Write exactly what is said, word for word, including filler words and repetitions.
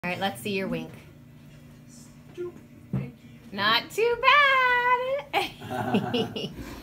All right, let's see your wink. Thank you. Not too bad.